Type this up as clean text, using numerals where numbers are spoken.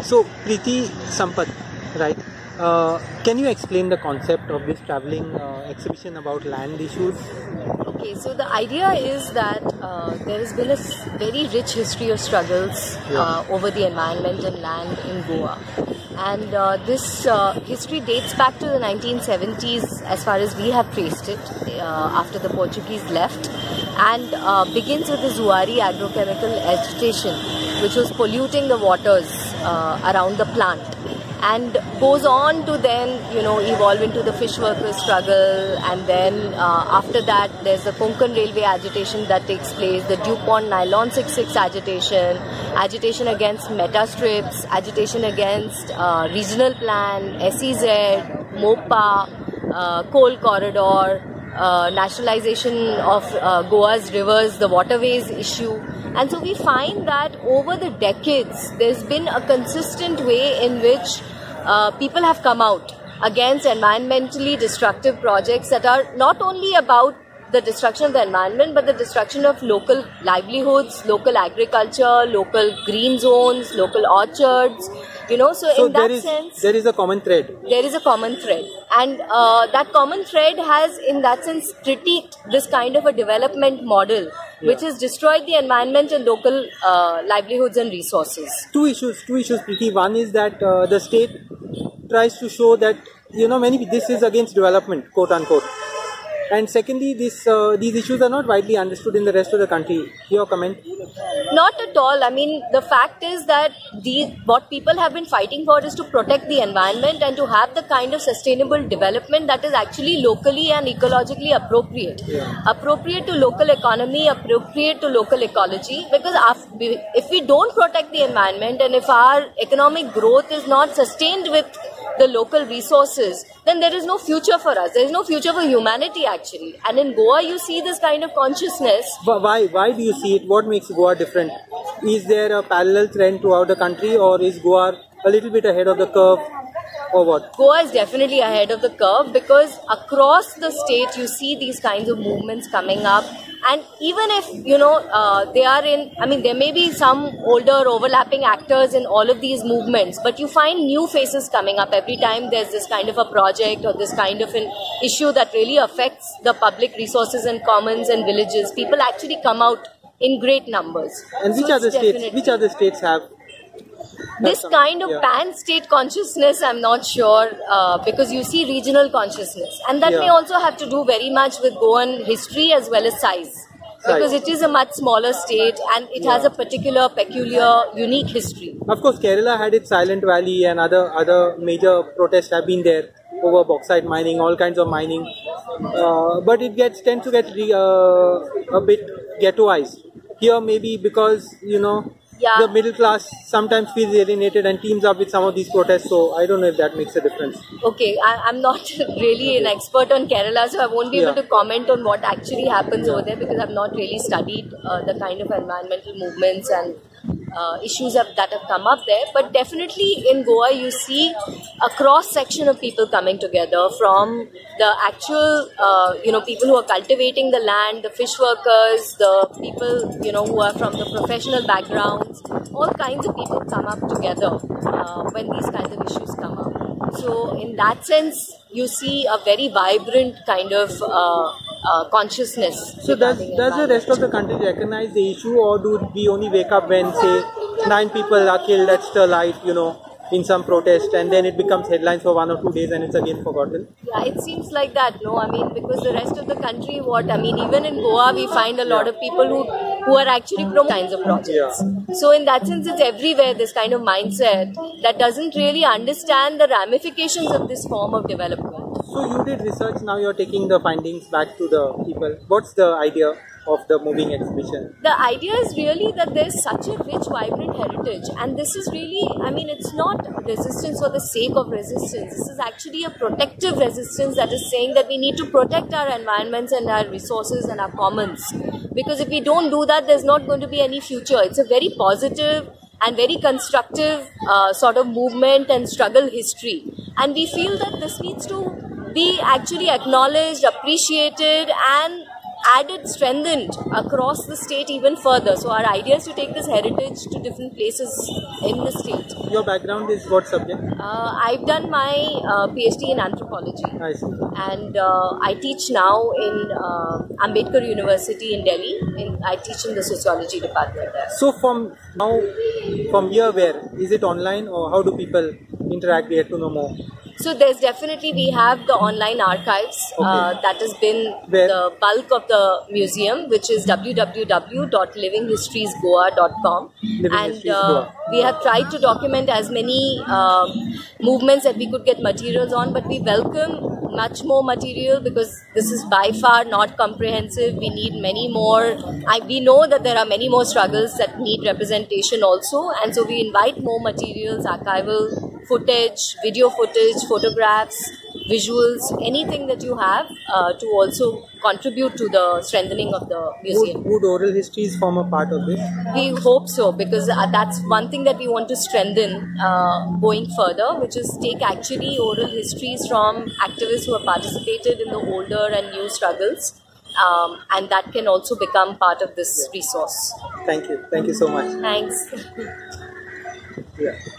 So, Preeti Sampat, right? Can you explain the concept of this travelling exhibition about land issues? Okay, so the idea is that there has been a very rich history of struggles over the environment and land in Goa. And this history dates back to the 1970s as far as we have traced it after the Portuguese left, and begins with the Zuari Agro-Chemical agitation, which was polluting the waters around the plant, and goes on to then evolve into the fish workers struggle, and then after that there's the Konkan Railway agitation that takes place, the Pont Nylon 66 agitation against Metastrips, agitation against regional plan, SEZ, MOPA, coal corridor, nationalization of Goa's rivers, the waterways issue. And so we find that over the decades, there's been a consistent way in which people have come out against environmentally destructive projects that are not only about the destruction of the environment, but the destruction of local livelihoods, local agriculture, local green zones, local orchards. So in that sense, there is a common thread. There is a common thread, and that common thread has, in that sense, critiqued this kind of a development model, which has destroyed the environment and local livelihoods and resources. Two issues, Preeti. One is that the state tries to show that this is against development, quote unquote. And secondly, these issues are not widely understood in the rest of the country. Your comment? Not at all. I mean, the fact is that what people have been fighting for is to protect the environment and to have the kind of sustainable development that is actually locally and ecologically appropriate. Appropriate to local economy, appropriate to local ecology. Because if we don't protect the environment, and if our economic growth is not sustained with the local resources, then there is no future for us. There is no future for humanity, actually. And in Goa, you see this kind of consciousness. But why do you see it? What makes Goa different? Is there a parallel trend throughout the country, or is Goa a little bit ahead of the curve, or what? Goa is definitely ahead of the curve, because across the state you see these kinds of movements coming up. And even if, there may be some older overlapping actors in all of these movements, but you find new faces coming up every time there's this kind of a project or this kind of an issue that really affects the public resources and commons and villages. People actually come out in great numbers. And which other states have this kind of pan-state consciousness? I'm not sure, because you see regional consciousness, and that may also have to do very much with Goan history as well as size, because it is a much smaller state and it has a particular, peculiar, unique history. Of course, Kerala had its Silent Valley, and other major protests have been there over bauxite mining, all kinds of mining, but it tends to get a bit ghettoized. Here maybe because the middle class sometimes feels alienated and teams up with some of these protests, so I don't know if that makes a difference. Okay, I'm not really an expert on Kerala, so I won't be able to comment on what actually happens over there, because I've not really studied the kind of environmental movements and issues that have come up there. But definitely in Goa you see a cross section of people coming together, from the actual people who are cultivating the land, the fish workers, the people who are from the professional backgrounds. All kinds of people come up together when these kinds of issues come up. So in that sense you see a very vibrant kind of consciousness. So does the rest of the country recognize the issue, or do we only wake up when, say, 9 people are killed at Sterlite, in some protest, and then it becomes headlines for 1 or 2 days and it's again forgotten? Yeah, it seems like that, no? I mean, because the rest of the country, even in Goa, we find a lot of people who are actually promoting kinds of projects. So in that sense, it's everywhere, this kind of mindset that doesn't really understand the ramifications of this form of development. So you did research, now you're taking the findings back to the people. What's the idea of the moving exhibition? The idea is really that there's such a rich, vibrant heritage, and this is really, it's not resistance for the sake of resistance. This is actually a protective resistance that is saying that we need to protect our environments and our resources and our commons, because if we don't do that, there's not going to be any future. It's a very positive and very constructive sort of movement and struggle history, and we feel that this needs to be actually acknowledged, appreciated, and added, strengthened across the state even further. So our idea is to take this heritage to different places in the state. Your background is what subject? I've done my PhD in anthropology. I see. And I teach now in Ambedkar University in Delhi. I teach in the sociology department there. So from here, where is it online, or how do people interact, get to know more? So there's definitely, we have the online archives. That has been the bulk of the museum, which is www.livinghistoriesgoa.com. And we have tried to document as many movements that we could get materials on, but we welcome much more material because this is by far not comprehensive. We need many more. We know that there are many more struggles that need representation also, and so we invite more materials, archival footage, video footage, photographs, visuals, anything that you have to also contribute to the strengthening of the museum. Would oral histories form a part of this? We hope so, because that's one thing that we want to strengthen going further, which is take actually oral histories from activists who have participated in the older and new struggles, and that can also become part of this resource. Thank you so much. Thanks. Yeah.